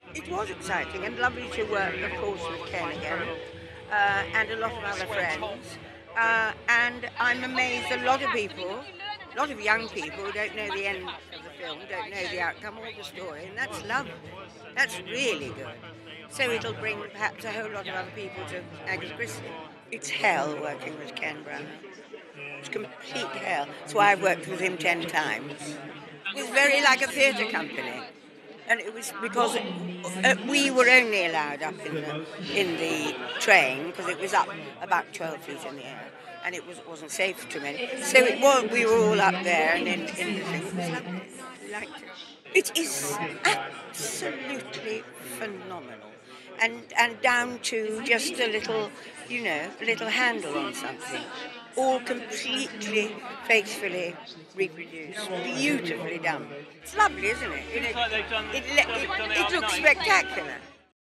It was exciting and lovely to work, of course, with Ken again, and a lot of other friends. And I'm amazed a lot of people, a lot of young people who don't know the end of the film, don't know the outcome or the story, and that's lovely. That's really good. So it'll bring perhaps a whole lot of other people to Agatha Christie. It's hell working with Ken Branagh. It's complete hell. That's why I've worked with him 10 times. It was very like a theatre company. And it was because we were only allowed up in the train because it was up about 12 feet in the air, and wasn't safe to many. So we were all up there, and in the thing, it was lovely. We liked it. It is absolutely phenomenal, and down to just a little, a little handle on something, all completely faithfully reproduced, beautifully done. It's lovely, isn't it? It looks spectacular.